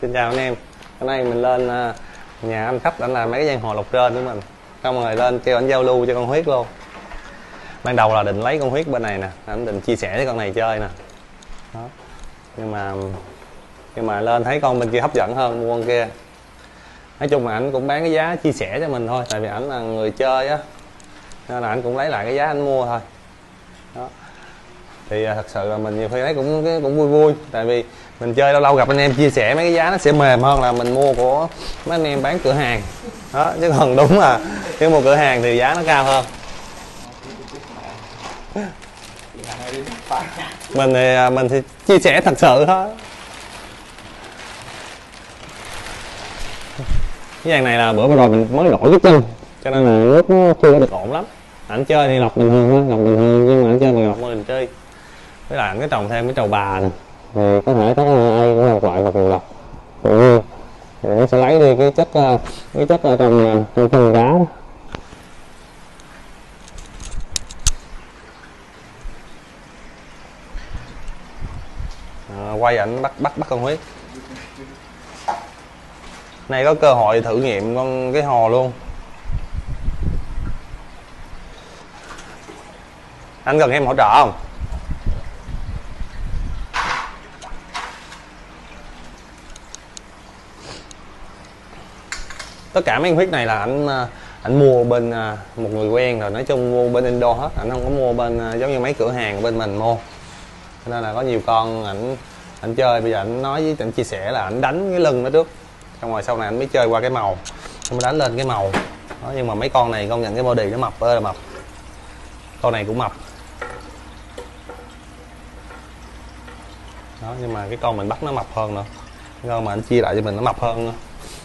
Xin chào anh em. Hôm nay mình lên nhà anh khách, anh làm mấy cái gian hồ lọc trên của mình. Xong rồi lên kêu anh giao lưu cho con Huyết luôn. Ban đầu là định lấy con Huyết bên này nè, anh định chia sẻ với con này chơi nè. Đó. Nhưng mà lên thấy con bên kia hấp dẫn hơn mua con kia. Nói chung là anh cũng bán cái giá chia sẻ cho mình thôi, tại vì anh là người chơi á, nên là anh cũng lấy lại cái giá anh mua thôi. Đó. Thì thật sự là mình nhiều khi thấy cũng vui vui, tại vì mình chơi lâu lâu gặp anh em chia sẻ mấy cái giá nó sẽ mềm hơn là mình mua của mấy anh em bán cửa hàng. Đó, chứ còn đúng là nếu mua cửa hàng thì giá nó cao hơn. Mình thì chia sẻ thật sự thôi. Cái dàn này là bữa rồi mình mới đổi cái chân, cho nên là nước nó chưa có được ổn lắm. Ảnh chơi thì lọc bình thường, lọc bình thường, nhưng mà ảnh chơi bằng lọc mình chơi. Với lại ảnh có trồng thêm cái trầu bà nè, thì có thể có ai cũng một loại vật lọc thì nó sẽ lấy đi cái chất ở trong phân cá đó. Quay ảnh bắt con Huyết. Này có cơ hội thử nghiệm con cái hồ luôn. Anh cần em hỗ trợ không? Tất cả mấy con Huyết này là anh mua bên một người quen rồi, nói chung mua bên Indo hết, anh không có mua bên giống như mấy cửa hàng bên mình mua. Cho nên là có nhiều con anh chơi, bây giờ anh nói với anh chia sẻ là anh đánh cái lưng nó trước, xong rồi sau này anh mới chơi qua cái màu, anh mới đánh lên cái màu đó. Nhưng mà mấy con này công nhận cái body nó mập ơi là mập, con này cũng mập đó, nhưng mà cái con mình bắt nó mập hơn nữa, cái con mà anh chia lại cho mình nó mập hơn nữa.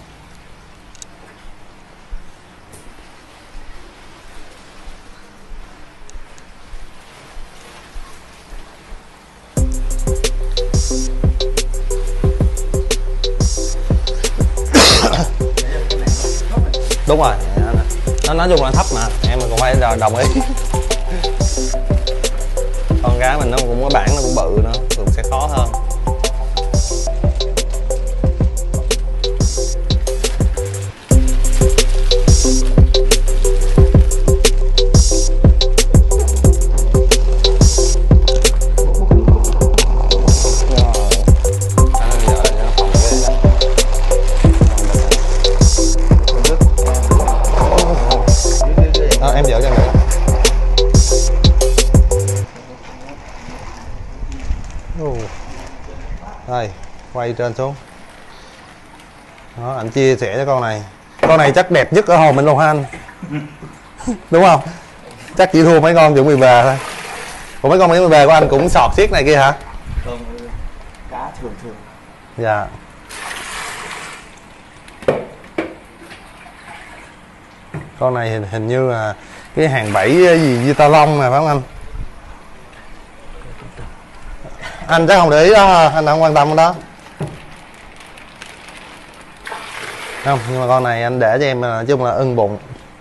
Đúng rồi, nó nói chung là thấp mà em còn phải đồng ý. Con cá mình nó cũng có bản, nó cũng bự nữa, thường sẽ khó hơn. Em dỡ cho nữa. Đây, quay trên xuống. Đó, anh chia sẻ cho con này. Con này chắc đẹp nhất ở hồ mình luôn ha anh. Đúng không? Chắc chỉ thua mấy con chuẩn bị về thôi. Còn mấy con chuẩn bị về của anh cũng sọt xiết này kia hả? Không, cá thường. Dạ. Con này hình như là cái hàng bẫy gì Vita Long nè phải không anh? Anh chắc không để ý đó, anh không quan tâm đó. Không, nhưng mà con này anh để cho em nói chung là ưng bụng.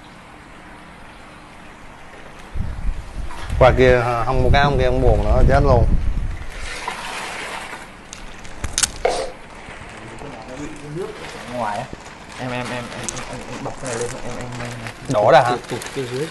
Qua kia không một cái ông kia không buồn nữa chết luôn. Ngoài á. Em bọc cái này lên em đổ ra hả? tụt cái dưới.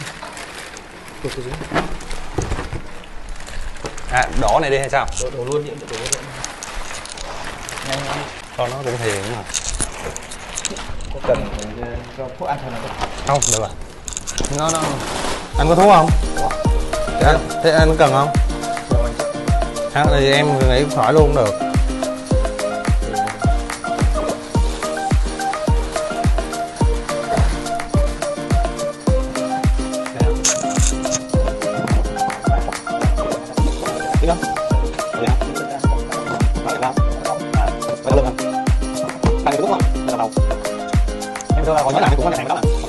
À, đổ này đi hay sao? Đổ luôn những đổ nhanh. Con nó cũng hiền mà. Có cần cho thuốc an thần không? Không, được rồi. Nó anh có thuốc không? Thế anh cần không? À, thì em nghĩ khỏi luôn cũng được. Đó. Dạ. Vậy đó. Vậy lưng hả? Anh có đúng không? Đây là đầu. Em thưa là còn nhớ lại cũng có này đó.